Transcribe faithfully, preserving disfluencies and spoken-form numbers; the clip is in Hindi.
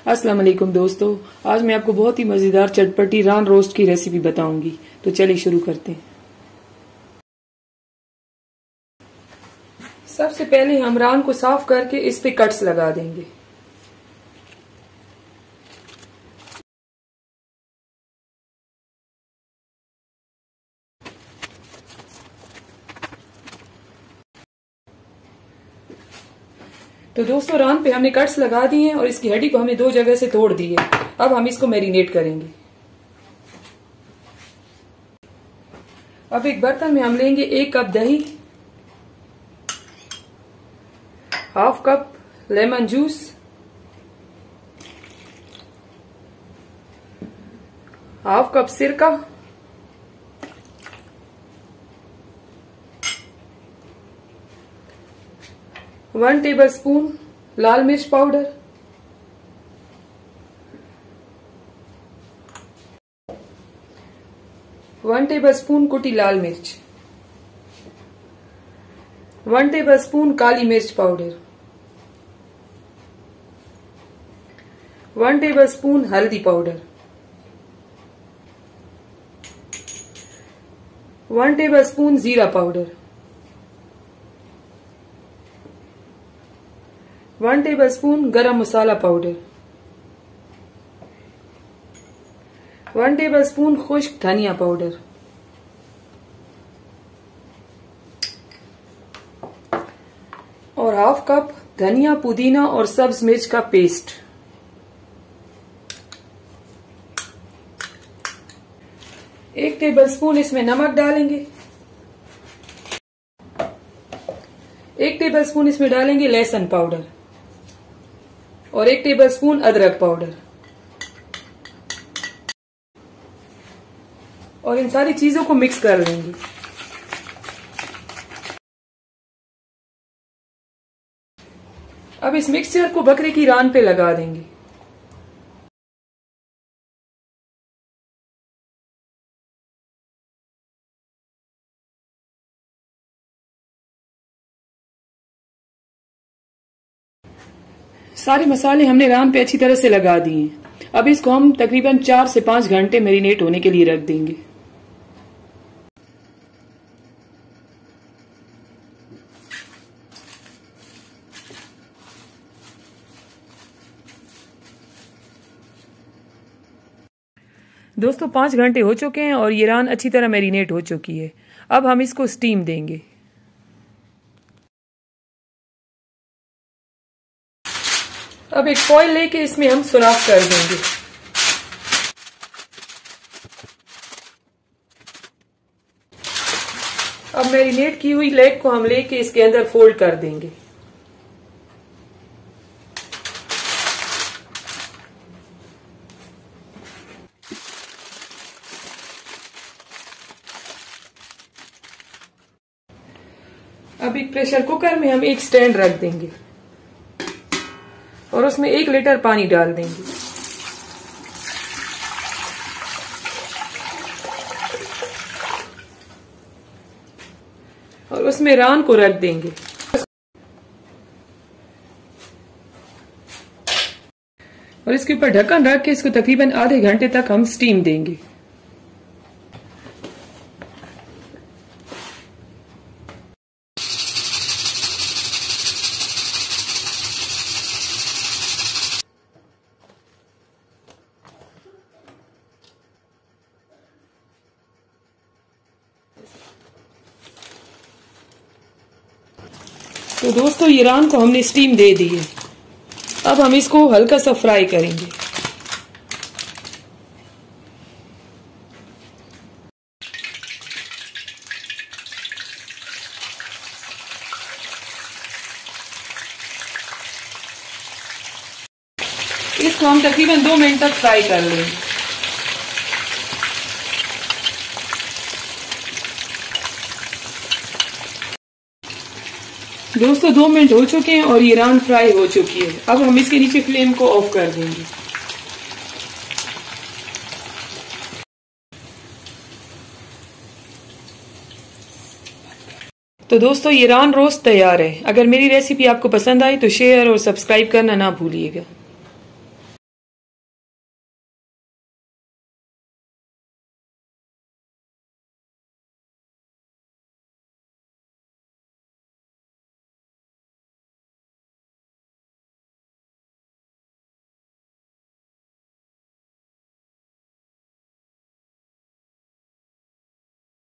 अस्सलाम वालेकुम दोस्तों, आज मैं आपको बहुत ही मज़ेदार चटपटी रान रोस्ट की रेसिपी बताऊंगी। तो चलिए शुरू करते हैं। सबसे पहले हम रान को साफ करके इस पे कट्स लगा देंगे। तो दोस्तों रान पे हमने कट्स लगा दिए हैं और इसकी हड्डी को हमने दो जगह से तोड़ दी है। अब हम इसको मैरिनेट करेंगे। अब एक बर्तन में हम लेंगे एक कप दही, half cup lemon juice, half cup सिरका, वन टेबल स्पून लाल मिर्च पाउडर, वन टेबल स्पून कुटी लाल मिर्च, वन टेबल स्पून काली मिर्च पाउडर, वन टेबल स्पून हल्दी पाउडर, वन टेबल स्पून जीरा powder, one tablespoon garam masala powder, one tablespoon खुश्क धनिया पाउडर और हाफ कप धनिया पुदीना और सब्ज मिर्च का पेस्ट। एक टेबल स्पून इसमें नमक डालेंगे। एक टेबल स्पून इसमें डालेंगे लहसुन पाउडर और एक टेबल स्पून अदरक पाउडर और इन सारी चीजों को मिक्स कर लेंगे। अब इस मिक्सचर को बकरे की रान पे लगा देंगे। सारे मसाले हमने रान पे अच्छी तरह से लगा दिए हैं। अब इसको हम तकरीबन चार से पांच घंटे मैरिनेट होने के लिए रख देंगे। दोस्तों पांच घंटे हो चुके हैं और ये रान अच्छी तरह मैरिनेट हो चुकी है। अब हम इसको स्टीम देंगे। अब एक फॉइल लेके इसमें हम सुराख कर देंगे। अब मैरिनेट की हुई लेग को हम लेके इसके अंदर फोल्ड कर देंगे। अब एक प्रेशर कुकर में हम एक स्टैंड रख देंगे और उसमें एक लीटर पानी डाल देंगे। और उसमें रान को रख देंगे। और इसके ऊपर ढक्कन रख के इसको तकरीबन आधे घंटे तक हम स्टीम देंगे। तो दोस्तों ये रान को हमने स्टीम दे दी है। अब हम इसको हल्का सा फ्राई करेंगे। इसको हम तकरीबन दो मिनट तक फ्राई कर लेंगे। दोस्तों दो मिनट हो चुके हैं और ये रान फ्राई हो चुकी है। अब हम इसके नीचे फ्लेम को ऑफ कर देंगे। तो दोस्तों ये रान रोस्ट तैयार है। अगर मेरी रेसिपी आपको पसंद आई तो शेयर और सब्सक्राइब करना ना भूलिएगा।